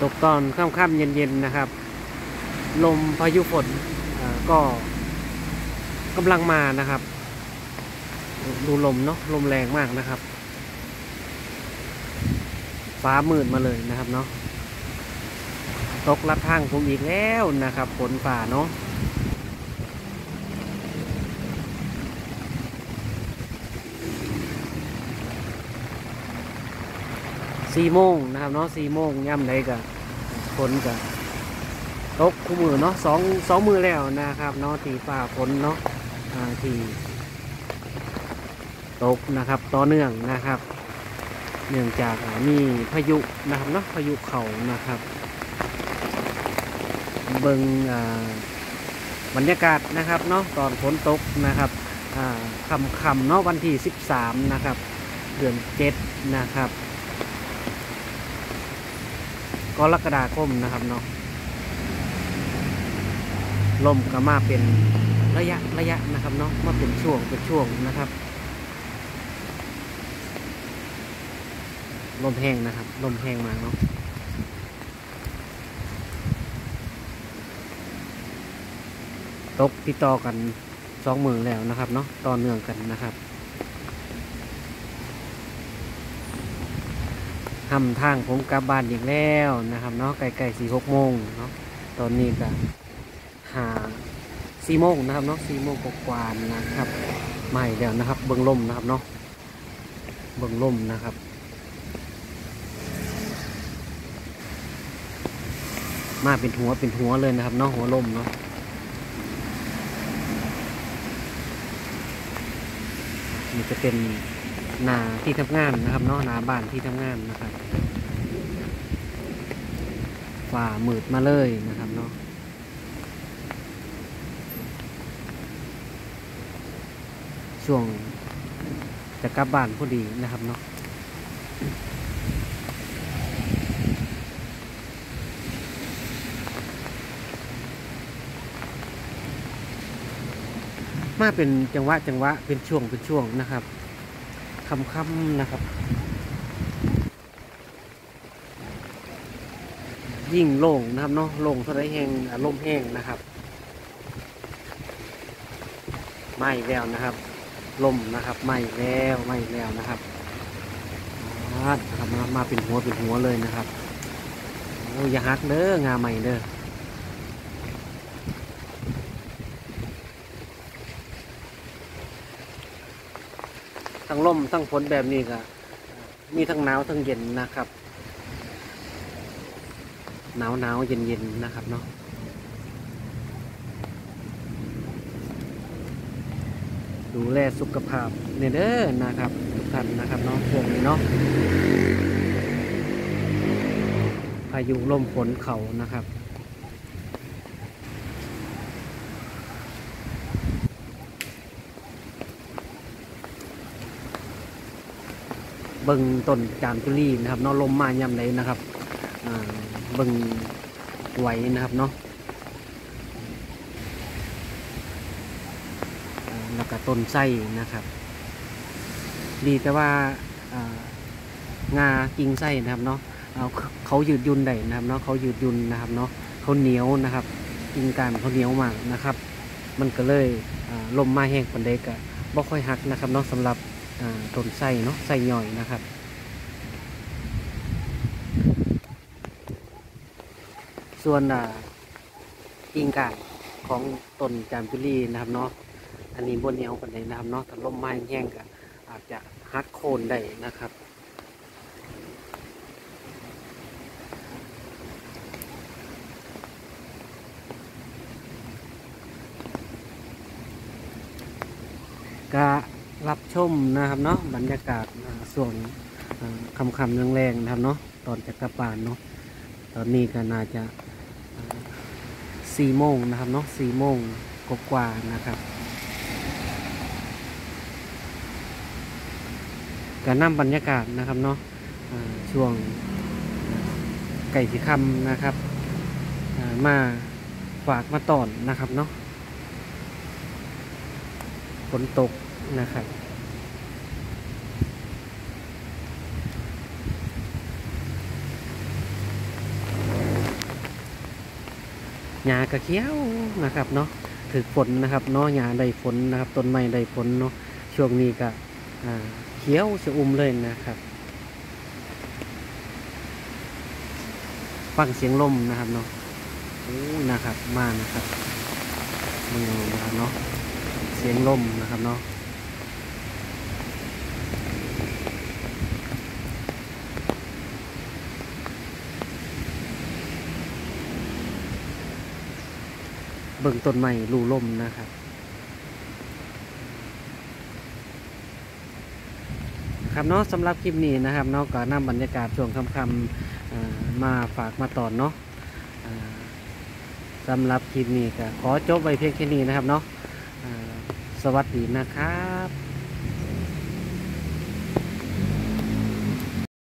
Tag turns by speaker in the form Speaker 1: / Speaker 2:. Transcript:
Speaker 1: กตอนค่ำๆเย็นๆนะครับลมพายุฝนก็กำลังมานะครับดูลมเนาะลมแรงมากนะครับฟ้ามืดมาเลยนะครับเนาะตกลัดทางผมอีกแล้วนะครับฝนฝ่าเนาะ4 โมงนะครับเนาะ4 โมงย่ำใดกับฝนกับตกคู่มือเนาะสองมือแล้วนะครับเนาะที่ฝ่าฝนเนาะที่ตกนะครับต่อเนื่องนะครับเนื่องจากมีพายุนะครับเนาะพายุเขานะครับเบิ่งบรรยากาศนะครับเนาะตอนฝนตกนะครับค่ำเนาะวันที่13นะครับเดือน7นะครับกรกฎาคมนะครับเนาะลมก็มาเป็นระยะนะครับเนาะมาเป็นช่วงนะครับลมแห้งนะครับลมแห้งมาเนาะตกติดต่อกัน2 มื้อแล้วนะครับเนาะต่อเนื่องกันนะครับทำทางผมกลับบ้านอีกแล้วนะครับเนาะใกล้ๆ4-6 โมงเนาะตอนนี้ก็4 โมงนะครับเนาะ4 โมงกว่าๆนะครับไม่แล้วนะครับเบิ่งลมนะครับเนาะเบิ่งลมนะครับมาเป็นหัวเลยนะครับเนาะหัวลมเนาะนี่จะเป็นนาที่ทำงานนะครับเนาะนาบ้านที่ทำงานนะครับฝ่ามืดมาเลยนะครับเนาะช่วงจะกลับบ้านพอดีนะครับเนาะมาเป็นจังหวะเป็นช่วงนะครับค่ำๆนะครับยิ่งโล่งนะครับเนาะโล่งเท่าไรแห้งลมแห้งนะครับไม่แล้วนะครับลมนะครับไม่แล้วนะครับนะครับมาเป็นหัวเลยนะครับโอ้อย่าหักเด้องาใหม่เด้อทั้งลมทั้งฝนแบบนี้ก็มีทั้งหนาวทั้งเย็นนะครับหนาวเย็นนะครับเนาะดูแลสุขภาพเนี่ยเด้อนะครับทุกท่านนะครับเนาะช่วงนี้เนาะพายุลมฝนเขานะครับเบิ่งต้นจามจุลีนะครับเนาะลมมาย่ำไหนนะครับเบิ่งไหวนะครับเนาะแล้วก็ต้นไส้นะครับดีแต่ว่างากิ่งไส้นะครับเนาะเขายืดยุ่นได้นะครับเนาะเขายืดยุ่นนะครับเนาะเขาเหนียวนะครับกิ่งก้านเขาเหนียวมากนะครับมันก็เลยลมมาแห้งปานใดก็บ่ค่อยหักนะครับเนาะสำหรับต้นไส้เนาะไส้ย่อยนะครับส่วนกิ่งก้านของต้นจามจุลีนะครับเนาะอันนี้บนเหนียวปานใดนะครับเนาะถ้าลมมาแห้งก็อาจจะหักโค่นได้นะครับก็รับชมนะครับเนาะบรรยากาศส่วนค่ำแรงๆนะครับเนาะตอนจะกลับบ้านเนาะตอนนี้ก็น่าจะ4 โมงนะครับเนาะ4 โมงกว่าๆนะครับการนำบรรยากาศนะครับเนาะช่วงไก่สีคำนะครับมาฝากมาตอนนะครับเนาะฝนตกนะครับ กหญ้ากระเขียวนะครับเนาะถึกฝนนะครับเนาะหญ้าได้ฝนนะครับต้นไม้ได้ฝนเนาะช่วงนี้ก็เขียวชอุ่มเลยนะครับฟังเสียงลมนะครับเนาะโอ้นะครับมานะครับมือนะครับเนาะเสียงลมนะครับเนาะเบิ่งต้นไม้ลู่ลมนะครับครับเนาะสำหรับคลิปนี้นะครับเนาะก็นำบรรยากาศช่วงค่ำๆมาฝากมาตอนเนาะสำหรับคลิปนี้ก็ขอจบไว้เพียงแค่นี้นะครับเนาะสวัสดีนะครับ